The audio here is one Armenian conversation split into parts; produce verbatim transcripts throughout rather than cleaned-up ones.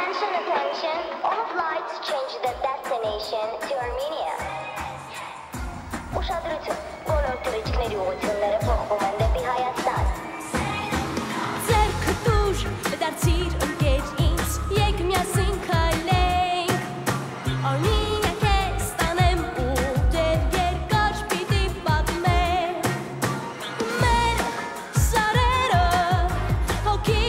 Attention, attention. All flights change the destination to Armenia. Ուշադրություն, բոլոր թռիչքների ուղղությունները փոխվում են դեպի Հայաստան։ Ձեռքը դուր, դարձիր ընկեր ինձ, եկ միասին քայլենք։ Արմենիա քեզ տանեմ ու դեր երկար պիտի պատմեմ։ Մեր սարերը հոգի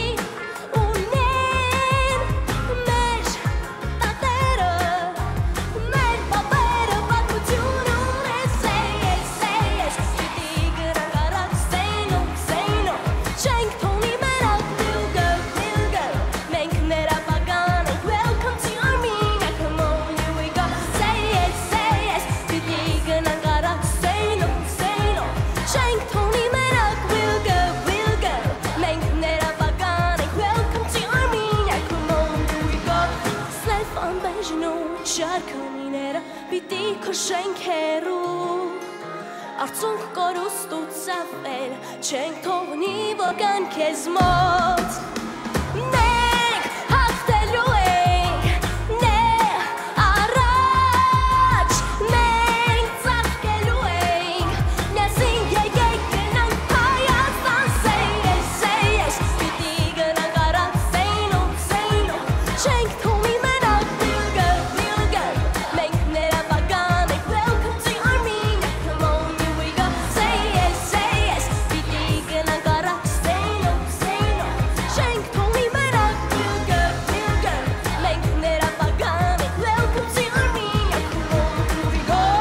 ունեն, մեր տատերը, մեր պապերը պատմություն ունեն, say yes, say yes, պիտի գրանք առած, say no, say no, չենք թողնի մենակ, we'll go, we'll go, մենք մեր ապագան ենք, welcome to Armenia, come on, here we go, say yes, say yes, պիտի գրանք առած, say no, say no, չենք թողնի մենակ, we'll go, we'll go, մենք մեր ապագան ենք, welcome to Armenia, come on, here we go, Սև անբաժնում շարքանիները պիտի քշենք հեռու, Արցունք կորուստ ու ծավել, չենք թողնի որ կան քեզ մոտ, մենք հաղթելու ենք, նեղ առաջ, մենք ծաղկելու ենք, միասին եկեք գնանք Հայաստան, say yes, say yes, պիտի գնանք առած, say no, say no, չենք թողնի մենակ, we'll go, we'll go, մենք մեր ապագան ենք, welcome to Armenia, come on, here we go, say yes, say yes, պիտի գնանք առած, say no, say no, չենք թողնի մենակ, we'll go, we'll go, մենք մեր ապագան ենք, welcome to Armenia, come on, here we go.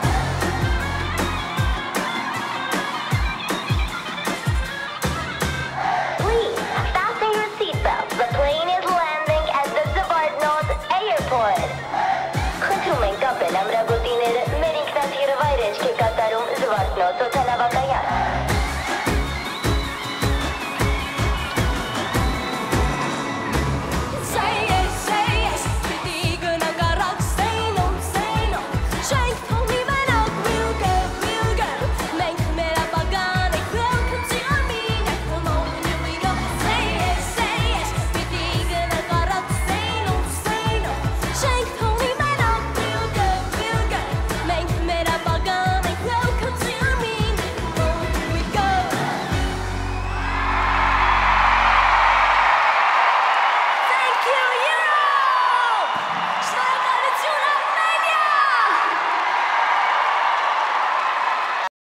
Please, fasten your seatbelts. The plane is landing at the Zabartnoz airport. Խնդրում ենք կապել ամրագոտիները, մեր ինքնաթիռը վայր է կատարում Զվարթնոց օդանավակայանում։